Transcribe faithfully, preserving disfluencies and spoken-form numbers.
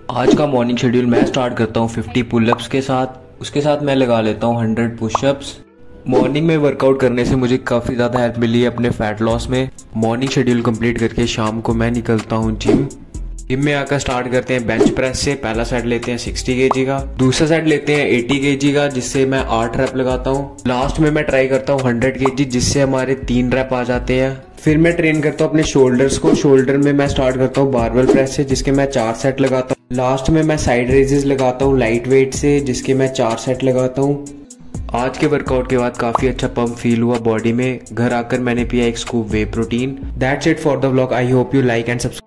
आज का morning schedule मैं स्टार्ट करता हूँ फिफ्टी पुलअप्स के साथ। उसके साथ मैं लगा लेता हूँ हंड्रेड पुशअप्स। मॉर्निंग में वर्कआउट करने से मुझे काफ़ी ज़्यादा हेल्प मिली है अपने फैट लॉस में। मॉर्निंग शेड्यूल कंप्लीट करके शाम को मैं निकलता हूँ जिम। जिम में आकर स्टार्ट करते हैं बेंच प्रेस से। पहला सेट लेते हैं सिक्सटी केजी का, दूसरा सेट लेते हैं एटी केजी का, जिससे मैं आठ रैप लगाता हूँ। लास्ट में मैं ट्राई करता हूँ हंड्रेड केजी, जिससे हमारे तीन रैप आ जाते हैं। फिर मैं ट्रेन करता हूँ अपने शोल्डर्स को। शोल्डर में मैं स्टार्ट करता हूँ बारबेल प्रेस से, जिसके मैं चार सेट लगाता हूँ। लास्ट में मैं साइड रेजेस लगाता हूँ लाइट वेट से, जिसके मैं चार सेट लगाता हूँ। आज के वर्कआउट के बाद काफी अच्छा पंप फील हुआ बॉडी में। घर आकर मैंने पिया एक scoop whey protein. That's it for the vlog. I hope you like and subscribe.